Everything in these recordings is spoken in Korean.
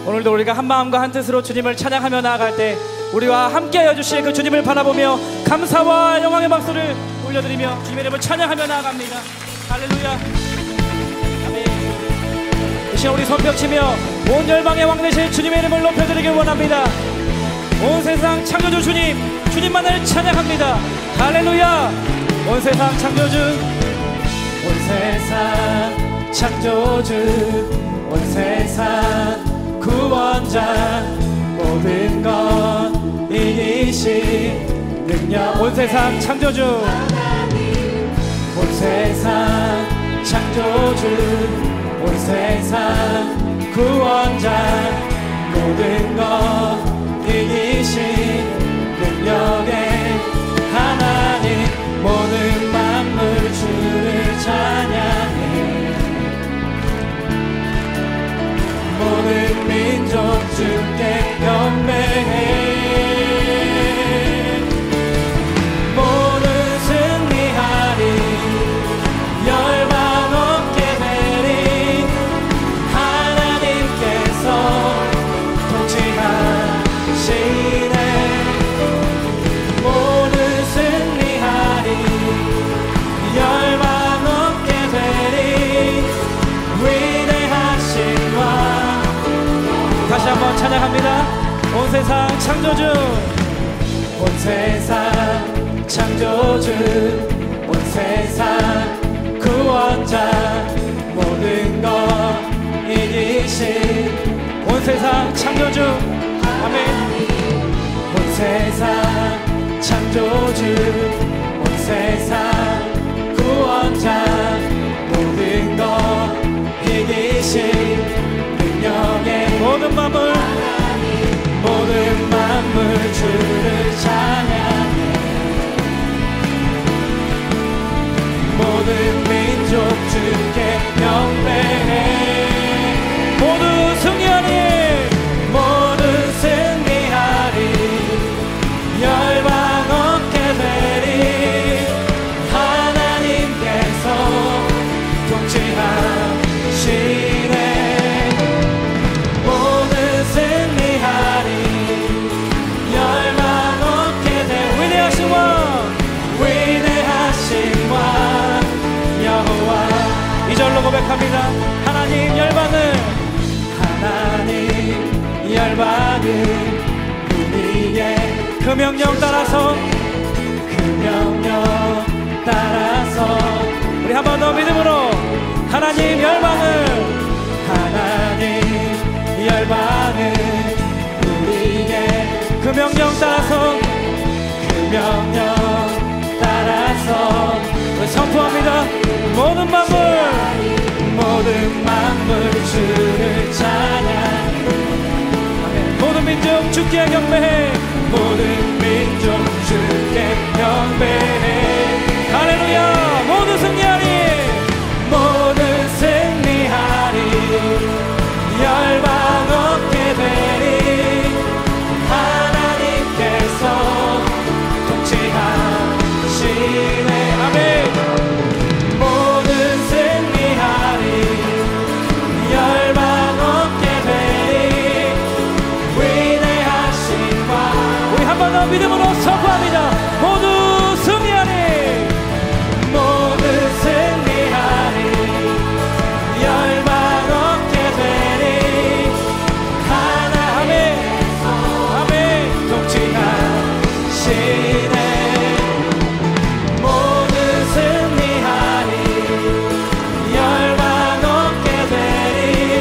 오늘도 우리가 한 마음과 한 뜻으로 주님을 찬양하며 나아갈 때 우리와 함께하여 주실 그 주님을 바라보며 감사와 영광의 박수를 올려드리며 주님의 이름을 찬양하며 나아갑니다. 할렐루야. 아멘. 이 시간 우리 손뼉치며 온 열방의 왕 되신 주님의 이름을 높여드리길 원합니다. 온 세상 창조주 주님, 주님만을 찬양합니다. 할렐루야. 온 세상 창조주, 온 세상 창조주, 온 세상 구원자, 모든 것 이기신 능력. 온 세상 창조주, 온 세상 창조주, 온 세상 구원자, 모든 것 이기신 능력의 하나님, 모든 만물 주를 찬양해. 모든 민족 주께 경배해. 모든 승리하리, 열방 없게 되리. 하나님께서 통치하시네. 모든 승리하리, 열방 없게 되리. 위대하신 왕. 다시 한번 찬양합니다. 온 세상 창조주, 온 세상 창조주, 온 세상 구원자, 모든 것 이기신 온 세상 창조주. 아멘. 온 세상 창조주, 온 세상 구원자, 모든 것 이기신 능력의 모든 만물, 모든 만물 주를 찬양해. 모든 민족 주께 경배해. 모두 승리하리, 모두 승리하리, 열방 얻게 되리. 하나님께서 통치하시네. 모든 승리하리, 열방 얻게 되. 위대하신 왕, 위대하신 왕 여호와. 이 절로 고백합니다. 하나님 열방을, 하나님 열방을 우리의 그 명령 따라서, 그 명령 따라서 우리 한 번 더 믿음으로 하나님 열방을, 하나님 열방을 우리의 그 명령 따라서, 그 명령 따라서 우리 선포합니다. 모든 만물, 모든 만물 주를 찬양해. 모든 민족 주께 경배해. 모든 민족 주께 경배해. 할렐루야. 모두 승리하리, 모두 승리하리, 열방 얻게 되리. 하나님께서 통치하시네. 아멘. 모든 승리하리, 열방 얻게 되리. 위대하신 왕. 우리 한 번 더 믿음으로 선포합니다. 모두 승리하리, 모두 승리하리, 열방 얻게 되리. 하나님, 아멘, 통치하시네. 모두 승리하리, 열방 얻게 되리.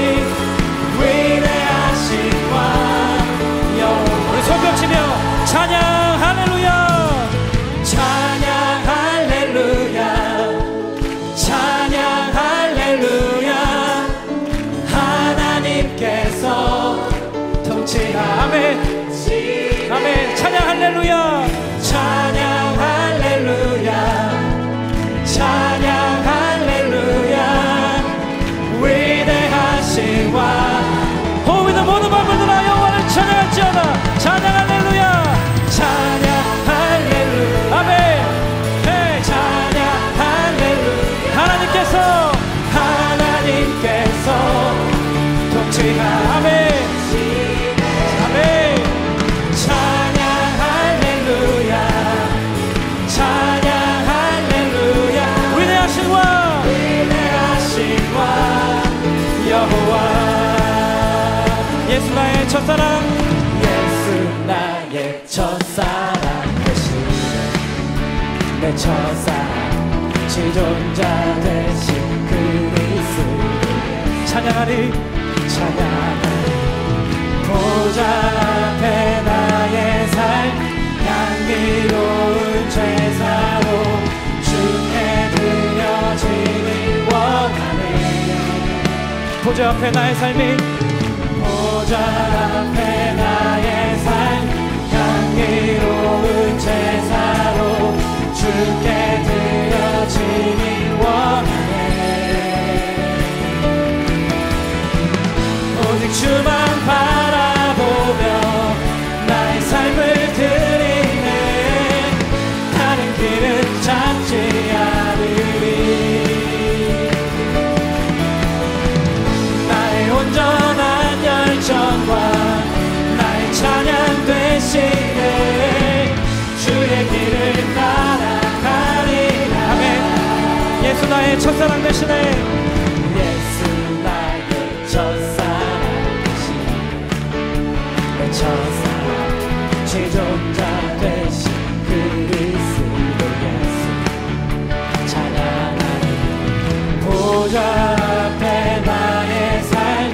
위대하신 왕 여호와. 우리 손뼉치며 찬양 할렐루야. 찬양 할렐루야, 찬양 할렐루야. 하나님께서 통치하. 아멘, 아멘. 찬양 할렐루야, 찬양 할렐루야, 찬양 할렐루야. 위대하신 왕. 호흡이든 모든 만물들아 여호와를 찬양할지어다. 찬양 할렐루야, 찬양 할렐루야. 아멘. 네, 찬양 할렐루야. 하나님께서 통치하. 아멘. 예수 나의 첫사랑, 예수 나의 첫사랑 되시네. 내 첫사랑 지존자 되신 그리스도의 찬양하리 보좌 앞에 나의 삶 향기로운 제사로 주께 드려지길 원하네. 보좌 앞에 나의 삶이, 보좌 앞에 나의 삶 향기로운 제사로 주께 드려지길 원하네. 오직 주만 바라보며 나의 삶을 드리네. 다른 길은 찾지 않으리. 나의 온전한 열정과 나의 찬양 되시네. 주의 길을 따라가리라. 아멘. 예수 나의 첫사랑 되시네. 예수 나의 첫사랑 되시네. 내 첫사랑 지존자 되신 그리스도 예수 찬양하리. 보좌 앞에 나의 삶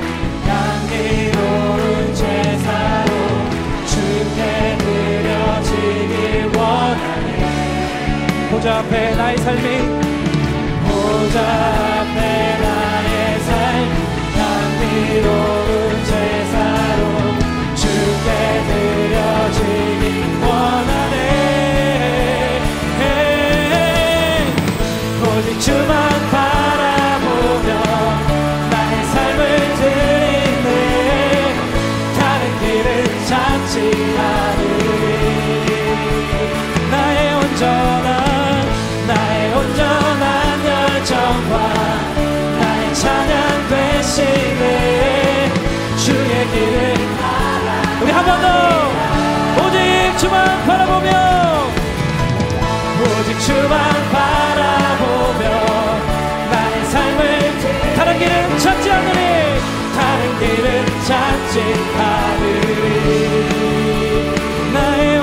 향기로운 제사로 주께 드려지길 원하네. 보좌 앞에 나의 삶이, 보좌 앞에 나의 삶 향기로운 제사로 주께 드려지길 원하네. 오직 주만 바라보며 나의 삶을 드리네. 다른 길은 찾지 않으리. 나의 온전한 열정과 나의 찬양 되시네. 주의 길을 우리 한 번 더, 오직 주만 바라보며, 오직 주만 바라보며 나의 삶을 다른 길은 찾지 않으리. 다른 길은 찾지 않으리. 나의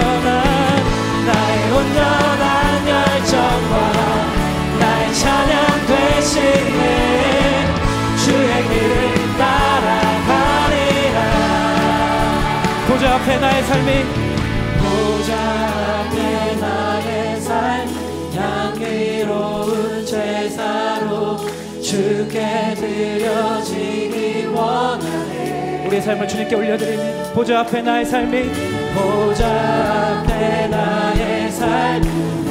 온전한 열정과 나의 찬양 되시네. 주의 길을 따라가리라. 보좌 앞에 나의 삶이, 보좌 앞에 나의 삶 향기로운 제사로 주께 드려지길 원하네. 우리의 삶을 주님께 올려드리니, 보좌 앞에 나의 삶이, 보좌 앞에 나의 삶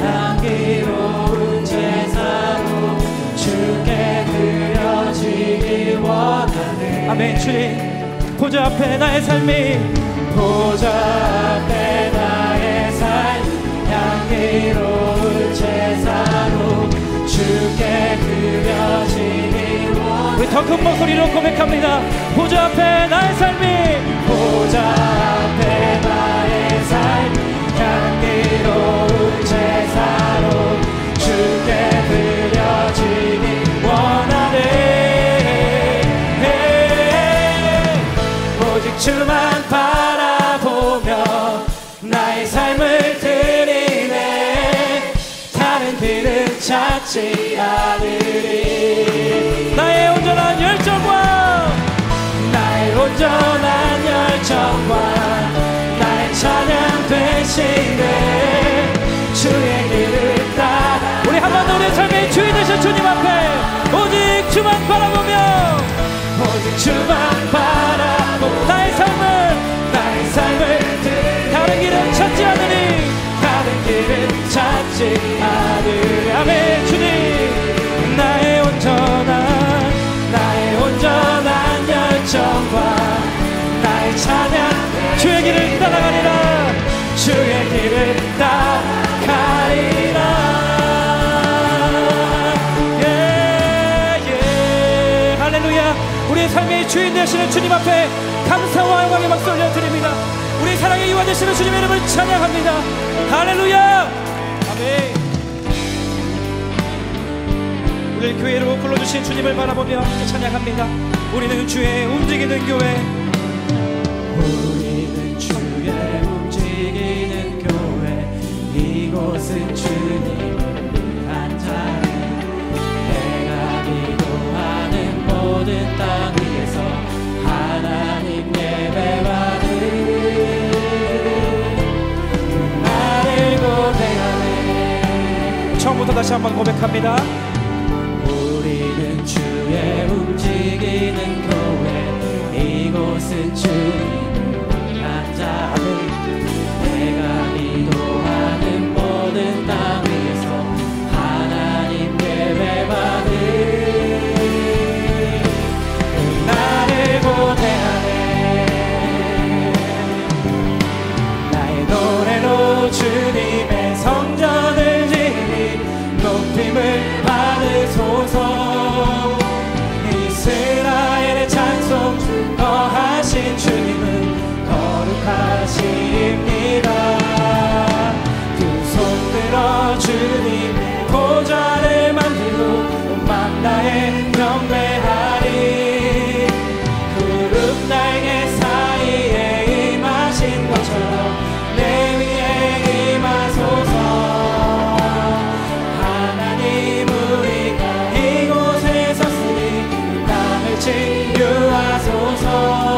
향기로운 제사로 주께 드려지길 원하네. 아멘. 주님, 보좌 앞에 나의 삶이, 보좌 앞에 나의 삶 향기로운 제사로 주께 드려지길 원하네. 우리 더 큰 목소리로 고백합니다. 보좌 앞에 나의 삶이, 보좌 앞에 나의 삶 향기로운 제사로 주께 드려지길 원하네. 오직 주만 바라보며 나의 삶을 드리네. 다른 길은 찾지 않으리. 나의 온전한 열정과 나의 찬양 되시네. 주의 길을 따라. 우리 한 번 더 우리의 삶의 주인 되신 주님 앞에 오직 주만 바라보며, 오직 주만 바라보며 나의 삶을 다른 길은 찾지 않으니. 다른 길은 찾지 않으리. 아멘. 주님, 나의 온전한 열정과 나의 찬양 주의 길을 따라가리라. 주의 길을 따라가리라. 예. 할렐루야. 우리의 삶의 주인 되시는 주님 앞에 감사와 영광의 박수 올려드립니다. 우리 사랑의 이유가 되시는 주님의 이름을 찬양합니다. 할렐루야. 아멘. 우리 교회로 불러주신 주님을 바라보며 함께 찬양합니다. 우리는 주의 움직이는 교회, 우리는 주의 움직이는 교회, 이곳은 주님을 위한 자리. 내가 기도하는 모든 땅 위에서 하나님 예배받는 나를 고백하네. 처음부터 다시 한번 고백합니다. 우리는 주의 움직이는 교회, 이곳은 주님을 위한 자리. 내가 기도하는 모든 땅 위에서 하나님 예배받는 나를 고대하네. 나의 노래로 주님의 성전을 지니 높임을 받으소서. 이스라엘의 찬송 거하신 주님은 거룩하십니다. 두 손 들어 주님 보좌를 만들고 온 만나에 경배하리. 구름 날개 사이에 임하신 것처럼 내 위에 임하소서. 하나님 우리가 이곳에 섰으니 이 땅을 치유하소서.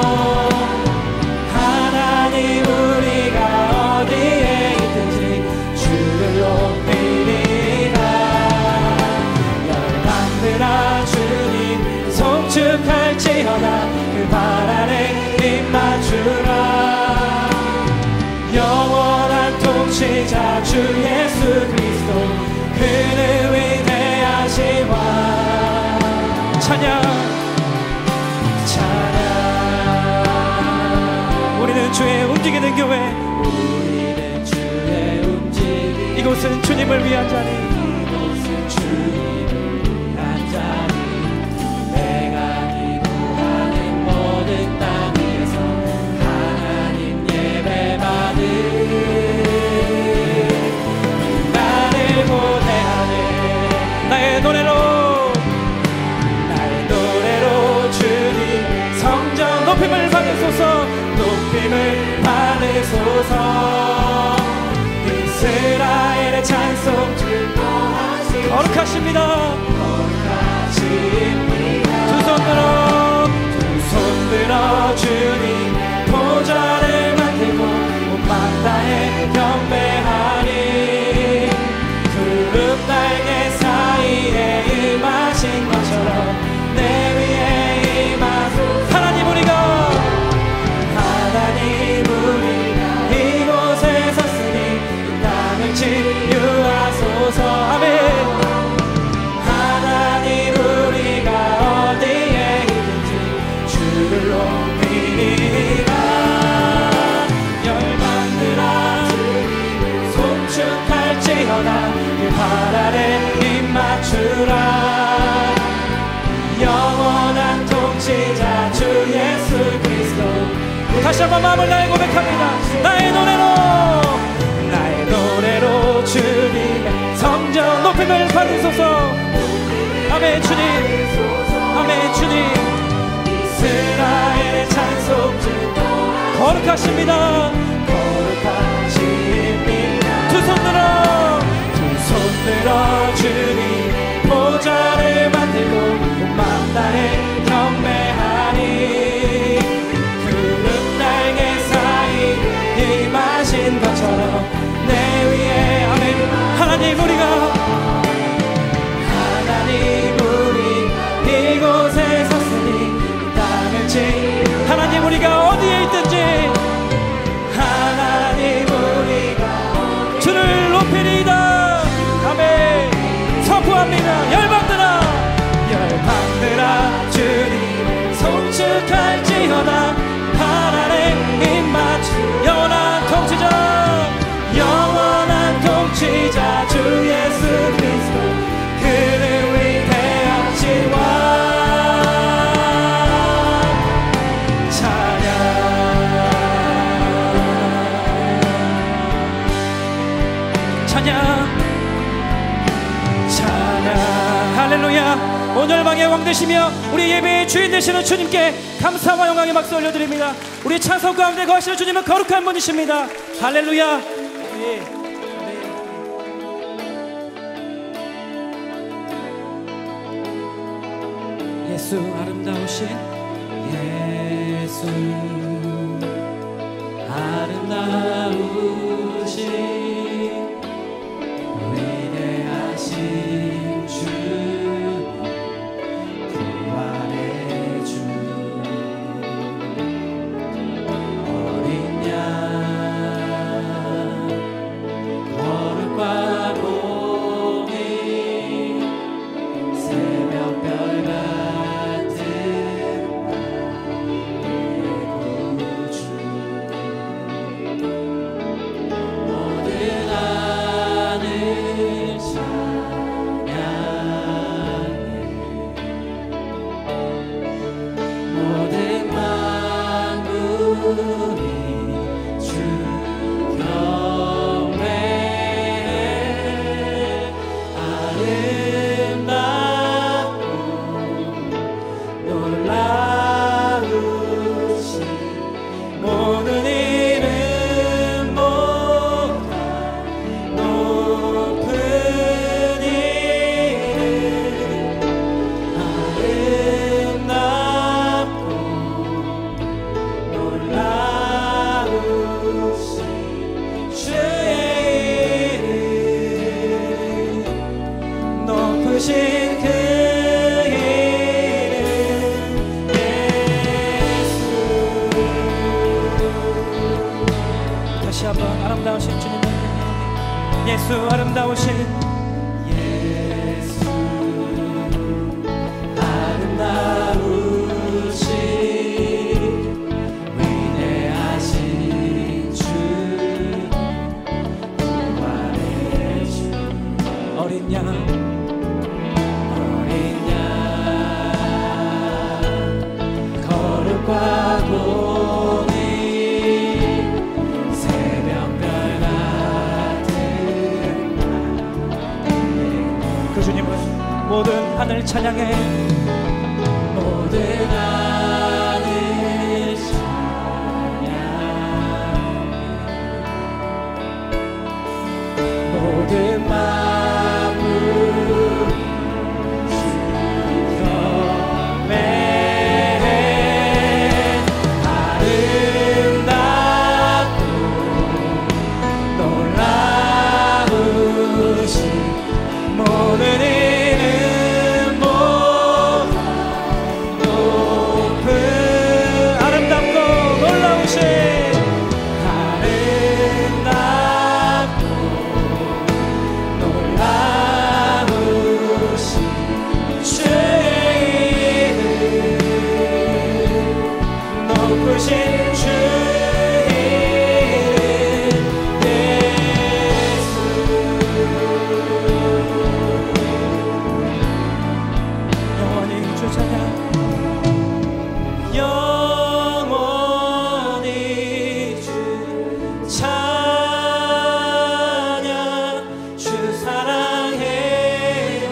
하나님 우리가 어디에 있든지 주를 높이리라. 열방들아 주님 송축할지어다. 그 발 아래 입 맞추라. 영원한 통치자 주 예수 그리스도, 그는 위대하시와. 찬양. 우리는 주의 움직이는 교회, 우리는 주의 움직이는 이곳은 주님을 위한 자리. 이곳은 주님을 위한 자리. 내가 기도하는 모든 땅 위에서 하나님 예배받는 나를 고대하네. 나의 노래로 주님 성전 높임을 받으소서. 높임을 받으소서. 이스라엘의 찬송 즐거하시 거룩하십니다. 거룩하십니다. 두 손 들어 두 손 들어 주님 보좌를 만들고 온 만다에 경배하리. 구름 날개 사이에 임하신 것처럼 내 위에 임하소서. 하나님 우리가 이곳에 섰으니 이 땅을 치유하소서. 아멘. 하나님 우리가 어디에 있든지 주를 높이리라. 열방들아 송축할지어다. 그 발 아래 입 맞추라. 영원한 통치자 주 예수 그리스도. 다시 한번 마음을 다해 고백합니다. 나의 노래로 주님의 성전 높임을 받으소서. 아멘 주님. 아멘 주님. 이스라엘의 찬송 즐거워 거룩하십니다. 거룩하십니다. 두 손 들어 두 손 들어 주님 보좌를 만들고 온 만다에 경배하리. 임하신 것처럼 내 위에. 아멘. 하나님 우리가 이곳에 섰으니 이 땅을 치. 하나님 우리가 어디에 있든지 하나님 우리가 주를 높이리이다. 아멘. 선포합니다. 열방들아 주님 송축할지어다. 발 아래 입 맞추. 영원한 통치자 주 예수 그리스도, 그는 위대하시와. 찬양. 할렐루야. 온 열방의 왕 되시며 우리 예배의 주인 되시는 주님께 감사와 영광의 박수 올려드립니다. 우리 찬송 가운데 거하시는 주님은 거룩한 분이십니다. 할렐루야. 예수 아름다우신 예수 아름다우신 위대하신 주 구원의 주 어린 양 거룩과 공의 새벽별 같은 나의 구주 모든 하늘 찬양해 모든 만물이 주 경배해 아름답고 놀라우신 모든 이름보다 높은 이름 아름답고 놀라우신 주의 이름 높으신 그 이름 예수. 다시 한번 아름다우신 주님을 예수 아름다우신 예수 아름다우신 위대하신 주 구원의 주 어린 양 어린 양 거룩과 공의 새벽별 같은 그 주님은 모든 하늘 찬양해 모든 하늘 찬양해 모든 만물 주 경배해 아름답고 놀라우신 모든 이름보다 높은 아름답고 놀라우신 아름답고 놀라우신 주의 이름 높으신 주의 이름 예수 영원히 주 찬양 영원히 주 찬양 주 사랑해요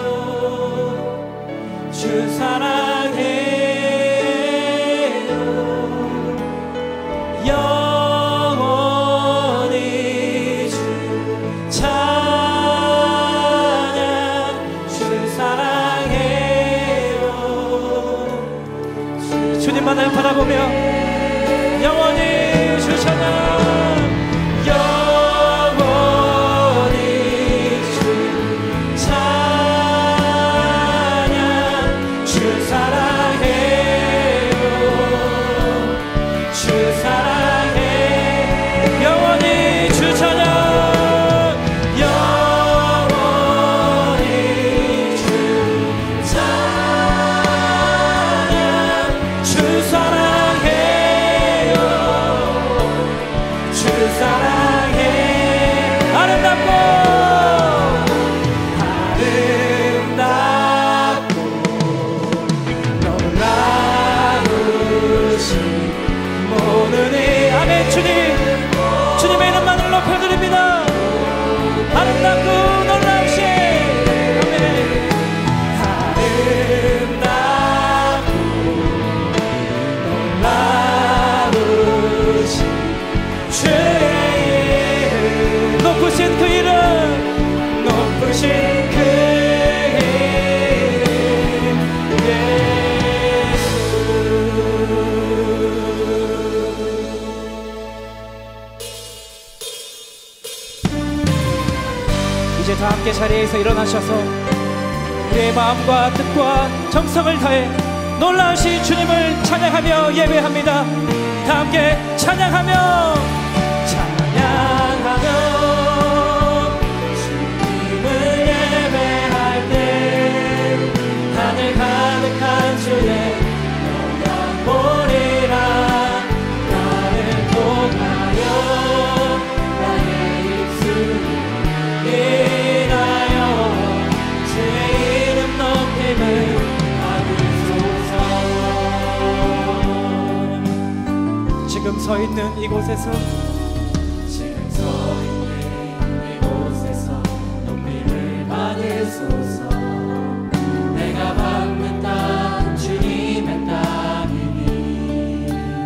주 사랑해요 영원히 주 찬양 주 사랑해요 주님만을 바라보며 영원히 주 찬양 영원히 주 찬양 주 사랑해요 주 사랑해 영원히 주 찬양 영원히 주 찬양 주 사랑해요 주 사랑해 아름답고 아름답고 놀라우신 모든 이 아멘 주님 주님의 이름만을 높여드립니다 아름답고 놀라우신 아멘 아름답고 놀라우신 다 함께 자리에서 일어나셔서 우리의 마음과 뜻과 정성을 다해 놀라우신 주님을 찬양하며 예배합니다. 다 함께 찬양하며 주님을 예배할 때 하늘 가득한 주의 영광 보리라. 나를 통하여 나의 입술을 인하여 주의 이름 높임을 받으소서. 지금 서 있는 이곳에서 높임을 받으소서. 내가 받는 땅 주님의 땅이니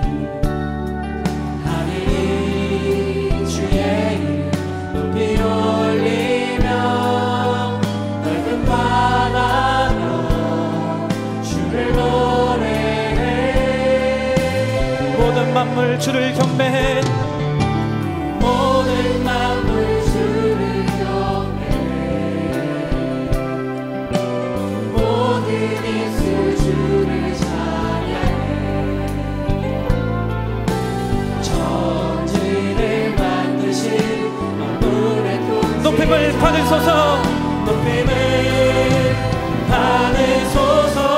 하늘이 주의 이름 높이 올리며 넓은 바다가 주를 노래해. 모든 만물 주를 경배해. 모든 만물 주를 경배해. 모든 입술 주를 찬양해. 천지를 만드신 만물의 통치 높임을 받으소서. 높임을 받으소서.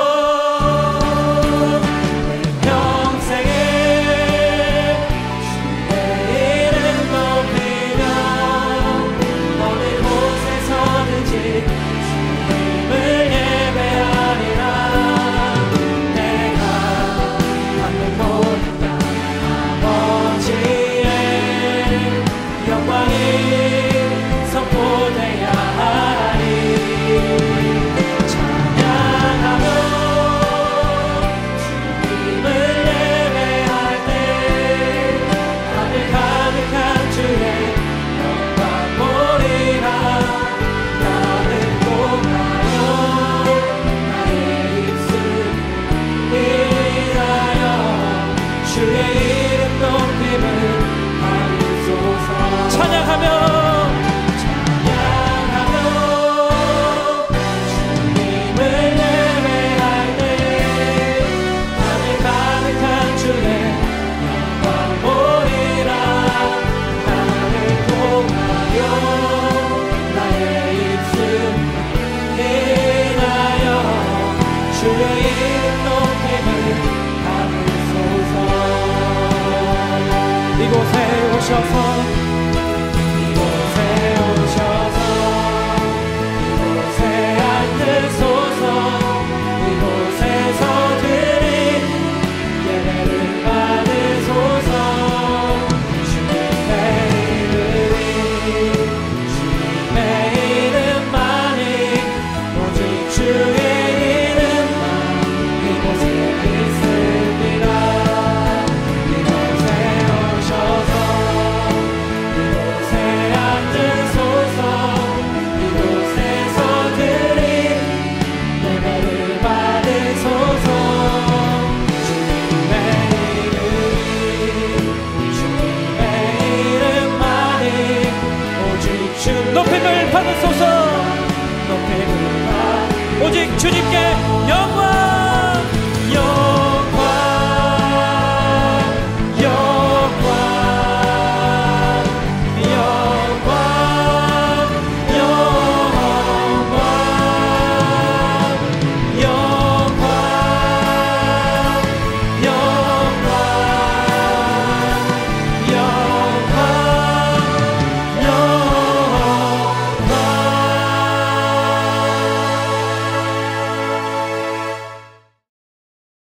이곳에 오셔서 이곳에 앉으소서. 이곳에서 드린 예배를 받으소서. 주님의 이름만이 오직 주의 이름만 이곳에 있습니다. 높임을 받으소서. 오직 주님께